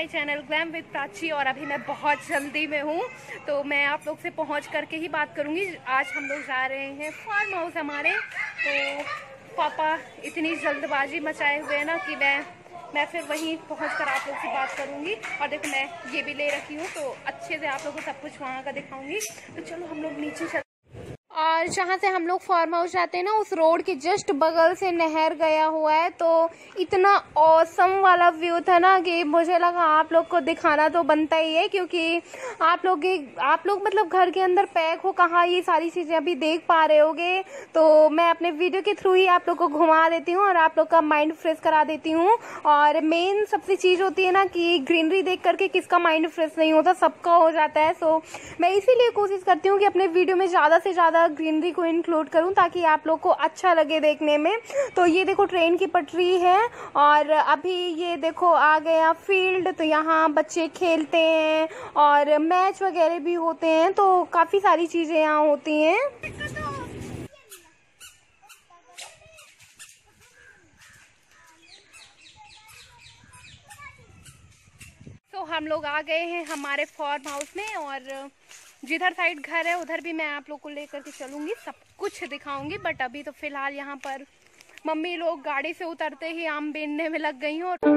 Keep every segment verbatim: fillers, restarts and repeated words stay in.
My channel glam with Prachi. और अभी मैं बहुत जल्दी में हूँ, तो मैं आप लोग से पहुँच करके ही बात करूँगी। आज हम लोग जा रहे हैं फार्म हाउस हमारे, तो पापा इतनी जल्दबाजी मचाए हुए हैं ना कि मैं मैं फिर वहीं पहुंचकर आप लोग से बात करूंगी। और देखो मैं ये भी ले रखी हूँ, तो अच्छे से आप लोगों को सब कुछ वहाँ का दिखाऊंगी। तो चलो हम लोग नीचे चल। और जहाँ से हम लोग फार्म हाउस जाते हैं ना, उस रोड के जस्ट बगल से नहर गया हुआ है। तो इतना ऑसम वाला व्यू था ना कि मुझे लगा आप लोग को दिखाना तो बनता ही है, क्योंकि आप लोग आप लोग मतलब घर के अंदर पैक हो, कहाँ ये सारी चीज़ें अभी देख पा रहे होगे। तो मैं अपने वीडियो के थ्रू ही आप लोग को घुमा देती हूँ और आप लोग का माइंड फ्रेश करा देती हूँ। और मेन सबसे चीज़ होती है ना कि ग्रीनरी देख करके किसका माइंड फ्रेश नहीं होता, सबका हो जाता है। सो मैं इसीलिए कोशिश करती हूँ कि अपने वीडियो में ज़्यादा से ज़्यादा ग्रीनरी को इंक्लूड करूं, ताकि आप लोग को अच्छा लगे देखने में। तो ये देखो ट्रेन की पटरी है, और अभी ये देखो आ गया फील्ड। तो यहाँ बच्चे खेलते हैं और मैच वगैरह भी होते हैं, तो काफ़ी सारी चीज़ें यहाँ होती हैं। तो हम लोग आ गए हैं हमारे फार्म हाउस में, और जिधर साइड घर है उधर भी मैं आप लोग को लेकर के चलूँगी, सब कुछ दिखाऊंगी। बट अभी तो फिलहाल यहाँ पर मम्मी लोग गाड़ी से उतरते ही आम बीनने में लग गई हूँ।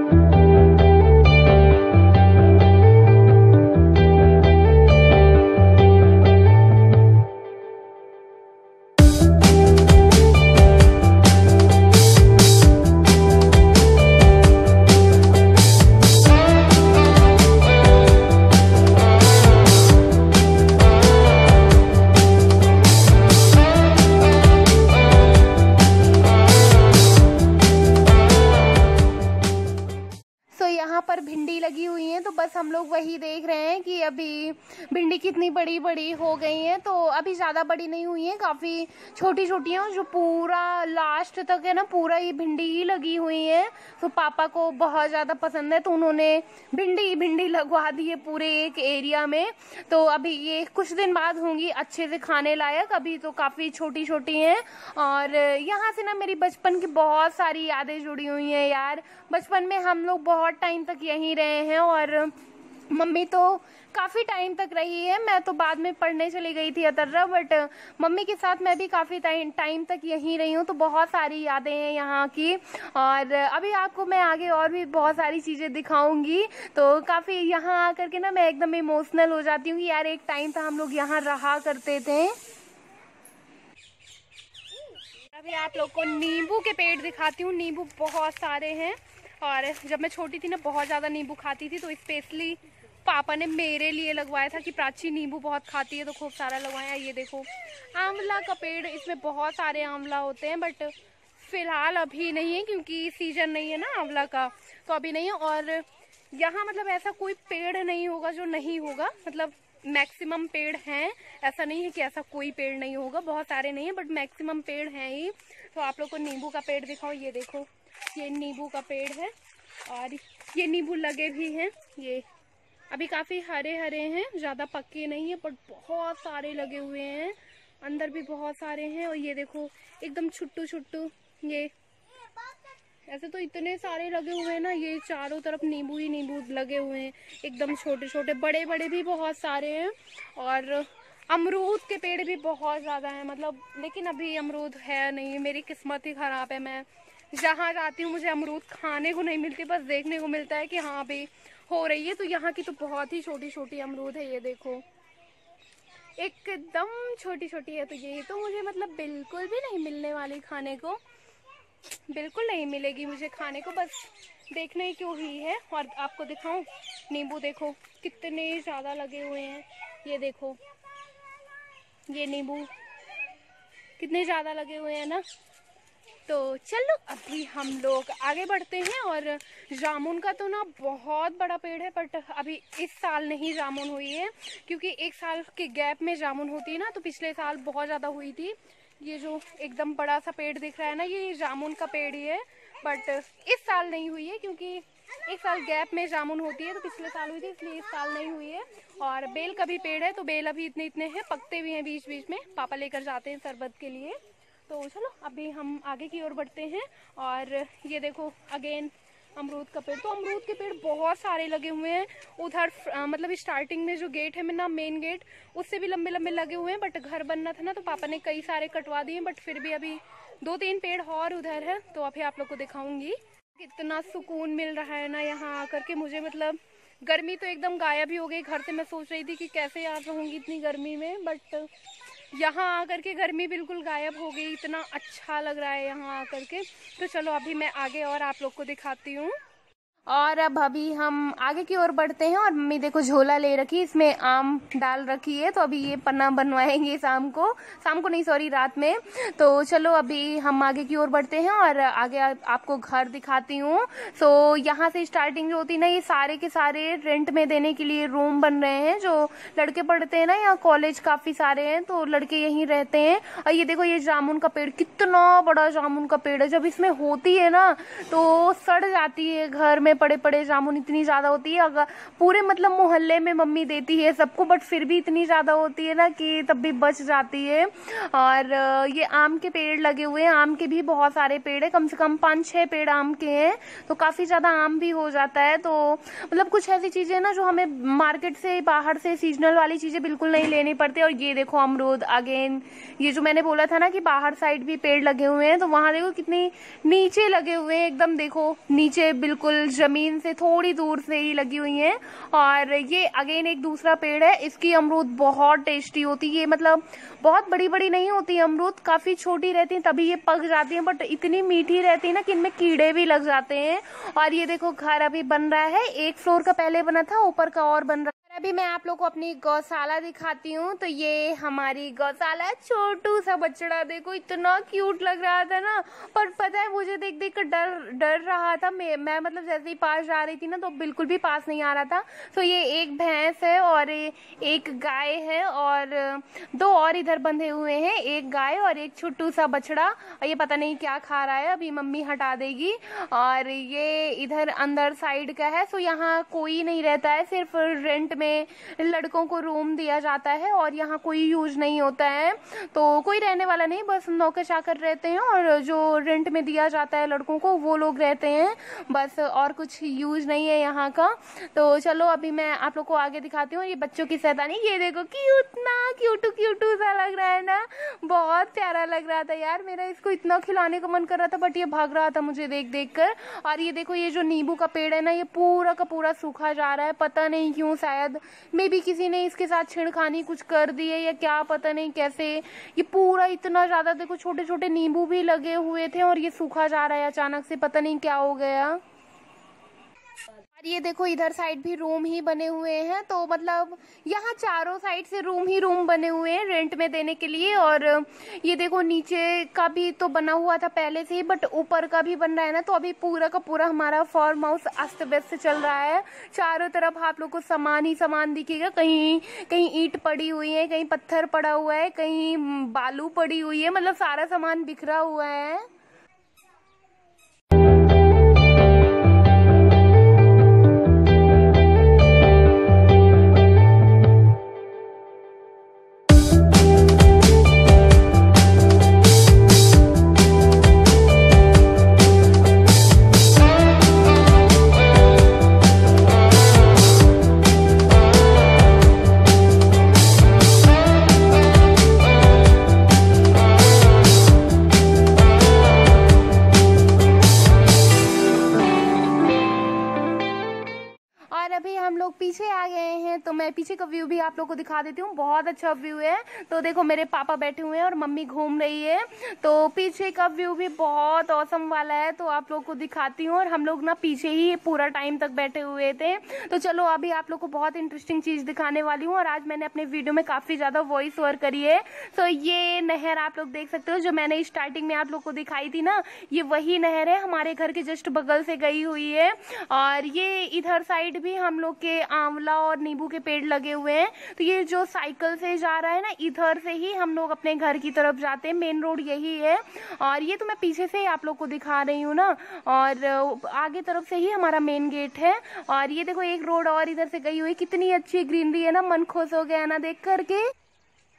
यहाँ पर भिंडी लगी हुई है, तो बस हम लोग वही देख रहे हैं कि अभी भिंडी कितनी बड़ी बड़ी हो गई हैं। तो अभी ज़्यादा बड़ी नहीं हुई है, काफ़ी छोटी छोटी हैं। जो पूरा लास्ट तक है ना, पूरा ये भिंडी ही लगी हुई है। तो पापा को बहुत ज़्यादा पसंद है, तो उन्होंने भिंडी भिंडी लगवा दी है पूरे एक एरिया में। तो अभी ये कुछ दिन बाद होंगी अच्छे से खाने लायक, अभी तो काफ़ी छोटी छोटी हैं। और यहाँ से ना मेरी बचपन की बहुत सारी यादें जुड़ी हुई हैं यार। बचपन में हम लोग बहुत टाइम तक यहीं रहे हैं, और मम्मी तो काफ़ी टाइम तक रही है। मैं तो बाद में पढ़ने चली गई थी अतर्रा, बट मम्मी के साथ मैं भी काफ़ी टाइम तक यहीं रही हूँ। तो बहुत सारी यादें हैं यहाँ की, और अभी आपको मैं आगे और भी बहुत सारी चीज़ें दिखाऊंगी। तो काफ़ी यहाँ आकर के ना मैं एकदम इमोशनल हो जाती हूँ कि यार एक टाइम था हम लोग यहाँ रहा करते थे। अभी आप लोग को नींबू के पेड़ दिखाती हूँ। नींबू बहुत सारे हैं, और जब मैं छोटी थी ना बहुत ज़्यादा नींबू खाती थी, तो स्पेशली पापा ने मेरे लिए लगवाया था कि प्राची नींबू बहुत खाती है, तो खूब सारा लगवाया। ये देखो आंवला का पेड़, इसमें बहुत सारे आंवला होते हैं, बट फिलहाल अभी नहीं है क्योंकि सीजन नहीं है ना आंवला का, तो अभी नहीं है। और यहाँ मतलब ऐसा कोई पेड़ नहीं होगा जो नहीं होगा, मतलब मैक्सिमम पेड़ हैं, ऐसा नहीं है कि ऐसा कोई पेड़ नहीं होगा, बहुत सारे नहीं है बट मैक्सिमम पेड़ हैं ही। तो आप लोग को नींबू का पेड़ दिखाओ। ये देखो ये नींबू का पेड़ है, और ये नींबू लगे भी हैं। ये अभी काफ़ी हरे हरे हैं, ज़्यादा पक्के नहीं है, बट बहुत सारे लगे हुए हैं, अंदर भी बहुत सारे हैं। और ये देखो एकदम छुट्टू छुट्टू, ये ऐसे तो इतने सारे लगे हुए हैं ना, ये चारों तरफ नींबू ही नींबू लगे हुए हैं, एकदम छोटे छोटे, बड़े बड़े भी बहुत सारे हैं। और अमरूद के पेड़ भी बहुत ज़्यादा हैं, मतलब लेकिन अभी अमरूद है नहीं, मेरी किस्मत ही ख़राब है। मैं जहाँ जाती हूँ मुझे अमरूद खाने को नहीं मिलती, बस देखने को मिलता है कि हाँ अभी हो रही है। तो यहाँ की तो बहुत ही छोटी छोटी अमरूद है, ये देखो एकदम छोटी छोटी है। तो ये तो मुझे मतलब बिल्कुल भी नहीं मिलने वाली, खाने को बिल्कुल नहीं मिलेगी मुझे खाने को, बस देखने क्यों ही है। और आपको दिखाऊं नींबू, देखो कितने ज़्यादा लगे हुए हैं। ये देखो ये नींबू कितने ज़्यादा लगे हुए हैं ना। तो चलो अभी हम लोग आगे बढ़ते हैं। और जामुन का तो ना बहुत बड़ा पेड़ है, बट अभी इस साल नहीं जामुन हुई है, क्योंकि एक साल के गैप में जामुन होती है ना, तो पिछले साल बहुत ज़्यादा हुई थी। ये जो एकदम बड़ा सा पेड़ दिख रहा है ना, ये जामुन का पेड़ ही है, बट इस साल नहीं हुई है, क्योंकि एक साल गैप में जामुन होती है, तो पिछले साल हुई थी इसलिए इस साल नहीं हुई है। और बेल का भी पेड़ है, तो बेल अभी इतने इतने हैं, पकते भी हैं बीच बीच में, पापा लेकर जाते हैं शरबत के लिए। तो चलो अभी हम आगे की ओर बढ़ते हैं। और ये देखो अगेन अमरूद का पेड़। तो अमरूद के पेड़ बहुत सारे लगे हुए हैं उधर, मतलब स्टार्टिंग में जो गेट है मेरा मेन गेट, उससे भी लंबे लंबे लगे हुए हैं, बट घर बनना था ना तो पापा ने कई सारे कटवा दिए, बट फिर भी अभी दो तीन पेड़ और उधर है, तो अभी आप लोग को दिखाऊंगी। कितना सुकून मिल रहा है ना यहाँ आकर के मुझे, मतलब गर्मी तो एकदम गायब ही हो गई। घर से मैं सोच रही थी कि कैसे यहाँ रहूँगी इतनी गर्मी में, बट यहाँ आकर के गर्मी बिल्कुल गायब हो गई। इतना अच्छा लग रहा है यहाँ आकर के। तो चलो अभी मैं आगे और आप लोग को दिखाती हूँ। और अब अभी हम आगे की ओर बढ़ते हैं, और मम्मी देखो झोला ले रखी, इसमें आम डाल रखी है, तो अभी ये पन्ना बनवाएंगे शाम को, शाम को नहीं सॉरी रात में। तो चलो अभी हम आगे की ओर बढ़ते हैं और आगे आ, आपको घर दिखाती हूँ। तो यहाँ से स्टार्टिंग जो होती है ना, ये सारे के सारे रेंट में देने के लिए रूम बन रहे हैं। जो लड़के पढ़ते हैं ना, यहाँ कॉलेज काफी सारे हैं, तो लड़के यहीं रहते हैं। और ये देखो ये जामुन का पेड़, कितना बड़ा जामुन का पेड़ है, जब इसमें होती है ना तो सड़ जाती है। घर में बड़े बड़े जामुन इतनी ज्यादा होती है, अगर पूरे मतलब मोहल्ले में मम्मी देती है सबको, बट फिर भी इतनी ज्यादा होती है ना कि तब भी बच जाती है। और ये आम के पेड़ लगे हुए हैं, आम के भी बहुत सारे पेड़ है, कम से कम पांच छह पेड़ आम के हैं, तो काफी ज्यादा आम भी हो जाता है। तो मतलब कुछ ऐसी चीजें ना जो हमें मार्केट से बाहर से सीजनल वाली चीजें बिल्कुल नहीं लेनी पड़ती। और ये देखो अमरूद अगेन, ये जो मैंने बोला था ना कि बाहर साइड भी पेड़ लगे हुए हैं, तो वहां देखो कितनी नीचे लगे हुए हैं, एकदम देखो नीचे बिल्कुल जमीन से थोड़ी दूर से ही लगी हुई है। और ये अगेन एक दूसरा पेड़ है, इसकी अमरूद बहुत टेस्टी होती है। मतलब बहुत बड़ी बड़ी नहीं होती अमरूद, काफी छोटी रहती है, तभी ये पक जाती है, बट इतनी मीठी रहती है ना कि इनमें कीड़े भी लग जाते हैं। और ये देखो घर अभी बन रहा है, एक फ्लोर का पहले बना था, ऊपर का और बन रहा है। अभी मैं आप लोग को अपनी गौशाला दिखाती हूँ। तो ये हमारी गौशाला, छोटू सा बछड़ा देखो, इतना क्यूट लग रहा था ना, पर पता है मुझे देख देख कर डर डर रहा था। मैं, मैं मतलब जैसे ही पास जा रही थी ना तो बिल्कुल भी पास नहीं आ रहा था। तो ये एक भैंस है और एक गाय है, और दो और इधर बंधे हुए हैं, एक गाय और एक छोटू सा बछड़ा। और ये पता नहीं क्या खा रहा है, अभी मम्मी हटा देगी। और ये इधर अंदर साइड का है, सो यहाँ कोई नहीं रहता है, सिर्फ रेंट में लड़कों को रूम दिया जाता है, और यहाँ कोई यूज नहीं होता है, तो कोई रहने वाला नहीं, बस नौकर चाकर रहते हैं, और जो रेंट में दिया जाता है लड़कों को वो लोग रहते हैं बस, और कुछ यूज नहीं है यहाँ का। तो चलो अभी मैं आप लोग को आगे दिखाती हूँ। ये बच्चों की शैतानी, ये देखो क्यूट ना, क्यूटू क्यूटू सा लग रहा है ना, बहुत प्यारा लग रहा था यार। मेरा इसको इतना खिलाने का मन कर रहा था, बट ये भाग रहा था मुझे देख देख कर। और ये देखो ये जो नींबू का पेड़ है ना, ये पूरा का पूरा सूखा जा रहा है, पता नहीं क्यों, शायद मे भी किसी ने इसके साथ छेड़खानी कुछ कर दी है या क्या, पता नहीं कैसे। ये पूरा इतना ज्यादा देखो छोटे छोटे नींबू भी लगे हुए थे, और ये सूखा जा रहा है अचानक से, पता नहीं क्या हो गया। और ये देखो इधर साइड भी रूम ही बने हुए हैं, तो मतलब यहाँ चारों साइड से रूम ही रूम बने हुए हैं रेंट में देने के लिए। और ये देखो नीचे का भी तो बना हुआ था पहले से ही, बट ऊपर का भी बन रहा है ना, तो अभी पूरा का पूरा हमारा फार्म हाउस अस्त व्यस्त चल रहा है। चारों तरफ आप लोग को सामान ही सामान दिखेगा, कहीं कहीं ईंट पड़ी हुई है, कहीं पत्थर पड़ा हुआ है, कहीं बालू पड़ी हुई है, मतलब सारा सामान बिखरा हुआ है। पीछे आ गए हैं, तो मैं पीछे का व्यू भी आप लोग को दिखा देती हूँ। बहुत अच्छा व्यू है। तो देखो मेरे पापा बैठे हुए हैं और मम्मी घूम रही है, तो पीछे का व्यू भी बहुत औसम वाला है, तो आप लोग को दिखाती हूँ। और हम लोग ना पीछे ही पूरा टाइम तक बैठे हुए थे। तो चलो अभी आप लोग को बहुत इंटरेस्टिंग चीज दिखाने वाली हूँ। और आज मैंने अपने वीडियो में काफी ज्यादा वॉइस ओवर करी है। तो ये नहर आप लोग देख सकते हो, जो मैंने स्टार्टिंग में आप लोग को दिखाई थी ना, ये वही नहर है, हमारे घर के जस्ट बगल से गई हुई है। और ये इधर साइड भी हम लोग के आंवला और नींबू के पेड़ लगे हुए हैं। तो ये जो साइकिल से जा रहा है ना, इधर से ही हम लोग अपने घर की तरफ जाते हैं, मेन रोड यही है। और ये तो मैं पीछे से ही आप लोग को दिखा रही हूँ ना, और आगे तरफ से ही हमारा मेन गेट है। और ये देखो एक रोड और इधर से गई हुई, कितनी अच्छी ग्रीनरी है ना, मन खुश हो गया ना देख करके।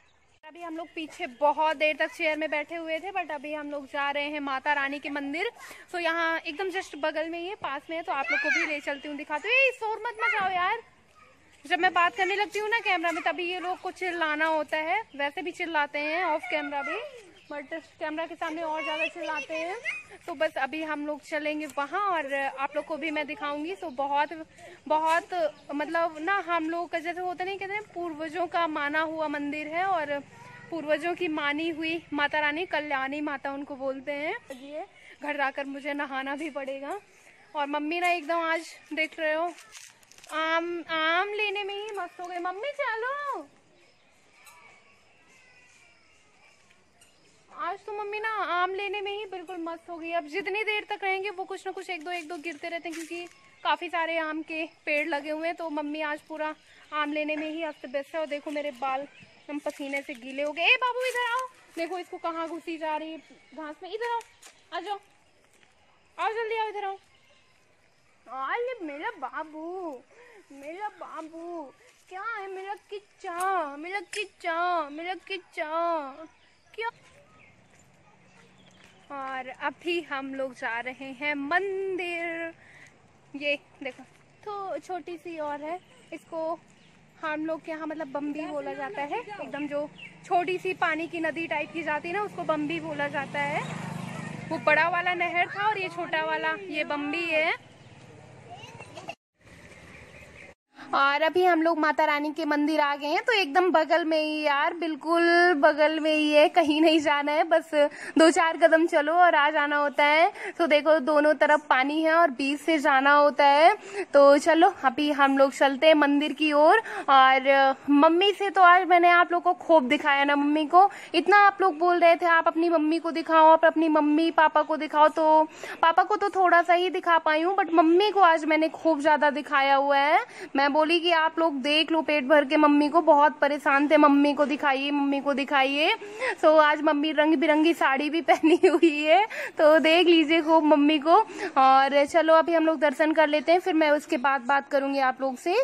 अभी हम लोग पीछे बहुत देर तक चेयर में बैठे हुए थे, बट अभी हम लोग जा रहे हैं माता रानी के मंदिर। तो यहाँ एकदम जस्ट बगल में ही है, पास में है, तो आप लोग को भी ले चलती हूँ, दिखाती हूँ। ये शोर मत मचाओ यार, जब मैं बात करने लगती हूँ ना कैमरा में, तभी ये लोग को चिल्लाना होता है। वैसे भी चिल्लाते हैं ऑफ कैमरा भी, बट कैमरा के सामने और ज़्यादा चिल्लाते हैं। तो बस अभी हम लोग चलेंगे वहाँ और आप लोग को भी मैं दिखाऊंगी। तो बहुत बहुत मतलब ना, हम लोग का जैसे होता नहीं, कहते हैं पूर्वजों का माना हुआ मंदिर है, और पूर्वजों की मानी हुई माता रानी, कल्याणी माता उनको बोलते हैं। ये घर जाकर मुझे नहाना भी पड़ेगा। और मम्मी ना एकदम आज देख रहे हो आम आम लेने में ही मस्त हो गए। मम्मी चलो, आज तो मम्मी ना आम लेने में ही बिल्कुल मस्त हो गई। अब जितनी देर तक रहेंगे वो कुछ ना कुछ एक दो एक दो गिरते रहते हैं, क्योंकि काफ़ी सारे आम के पेड़ लगे हुए हैं। तो मम्मी आज पूरा आम लेने में ही अस्त व्यस्त है। और देखो मेरे बाल हम पसीने से गीले हो गए। ए बाबू इधर आओ, देखो इसको कहाँ घुसी जा रही है घास में। इधर आओ, आ जाओ, आओ जल्दी आओ, इधर आओ। अरे मेरा बाबू, मेरा बाबू क्या है, मेरा किच्चा, मेरा किच्चा, मेरा किच्चा क्या। और अभी हम लोग जा रहे हैं मंदिर। ये देखो तो छोटी सी और है, इसको हम लोग के यहाँ मतलब बम्बी बोला जाता है। एकदम जो छोटी सी पानी की नदी टाइप की जाती है ना, उसको बम्बी बोला जाता है। वो बड़ा वाला नहर था और ये छोटा वाला ये बम्बी है। और अभी हम लोग माता रानी के मंदिर आ गए हैं, तो एकदम बगल में ही यार, बिल्कुल बगल में ही है, कहीं नहीं जाना है, बस दो चार कदम चलो और आ जाना होता है। तो देखो दोनों तरफ पानी है और बीच से जाना होता है। तो चलो अभी हम लोग चलते हैं मंदिर की ओर। और, और मम्मी से तो आज मैंने आप लोग को खूब दिखाया ना, मम्मी को इतना आप लोग बोल रहे थे आप अपनी मम्मी को दिखाओ, आप अपनी मम्मी पापा को दिखाओ। तो पापा को तो थोड़ा सा ही दिखा पाई हूँ, बट मम्मी को आज मैंने खूब ज्यादा दिखाया हुआ है। मैं बोली कि आप लोग देख लो पेट भर के, मम्मी को बहुत परेशान थे, मम्मी को दिखाइए, मम्मी को दिखाइए। तो आज मम्मी रंग बिरंगी साड़ी भी पहनी हुई है, तो देख लीजिए खूब मम्मी को। और चलो अभी हम लोग दर्शन कर लेते हैं, फिर मैं उसके बाद बात करूंगी आप लोग से।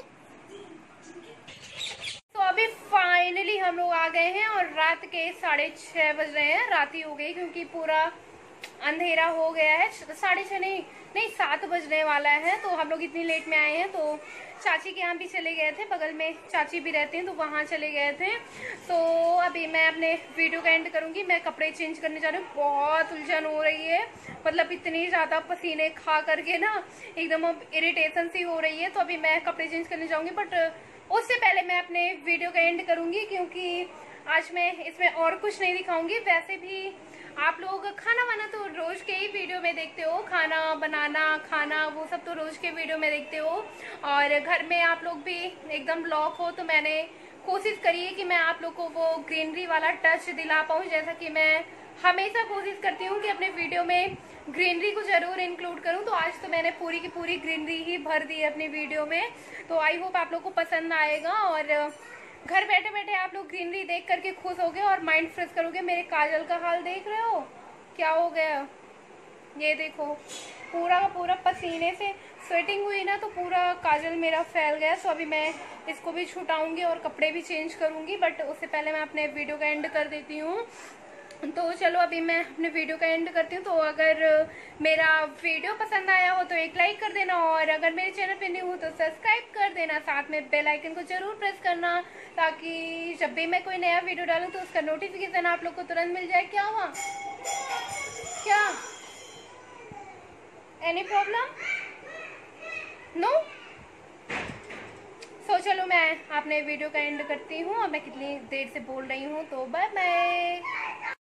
तो अभी फाइनली हम लोग आ गए हैं और रात के साढ़े छह बज रहे हैं, रात ही हो गई क्योंकि पूरा अंधेरा हो गया है। साढ़े छह नहीं नहीं सात बजने वाला है। तो हम लोग इतनी लेट में आए हैं। तो चाची के यहाँ भी चले गए थे, बगल में चाची भी रहते हैं, तो वहाँ चले गए थे। तो अभी मैं अपने वीडियो का एंड करूँगी। मैं कपड़े चेंज करने जा रही हूँ, बहुत उलझन हो रही है, मतलब इतनी ज़्यादा पसीने खा करके ना एकदम अब इरिटेशन सी हो रही है। तो अभी मैं कपड़े चेंज करने जाऊँगी, बट उससे पहले मैं अपने वीडियो का एंड करूँगी, क्योंकि आज मैं इसमें और कुछ नहीं दिखाऊंगी। वैसे भी आप लोग खाना वाना तो रोज के ही वीडियो में देखते हो, खाना बनाना खाना वो सब तो रोज के वीडियो में देखते हो। और घर में आप लोग भी एकदम ब्लॉक हो, तो मैंने कोशिश करी है कि मैं आप लोग को वो ग्रीनरी वाला टच दिला पाऊँ, जैसा कि मैं हमेशा कोशिश करती हूँ कि अपने वीडियो में ग्रीनरी को जरूर इंक्लूड करूँ। तो आज तो मैंने पूरी की पूरी ग्रीनरी ही भर दी है अपनी वीडियो में। तो आई होप आप लोग को पसंद आएगा और घर बैठे बैठे आप लोग ग्रीनरी देख करके खुश होगे और माइंड फ्रेश करोगे। मेरे काजल का हाल देख रहे हो क्या हो गया, ये देखो पूरा का पूरा पसीने से स्वेटिंग हुई ना, तो पूरा काजल मेरा फैल गया। सो अभी मैं इसको भी छुटाऊंगी और कपड़े भी चेंज करूंगी, बट उससे पहले मैं अपने वीडियो का एंड कर देती हूँ। तो चलो अभी मैं अपने वीडियो का एंड करती हूँ। तो अगर मेरा वीडियो पसंद आया हो तो एक लाइक कर देना, और अगर मेरे चैनल पे न्यू हो तो सब्सक्राइब कर देना, साथ में बेल आइकन को जरूर प्रेस करना, ताकि जब भी मैं कोई नया वीडियो डालूँ तो उसका नोटिफिकेशन आप लोग को तुरंत मिल जाए। क्या हुआ, क्या एनी प्रॉब्लम, नो? सो चलो मैं अपने वीडियो का एंड करती हूँ, और मैं कितनी देर से बोल रही हूँ। तो बाय बाय।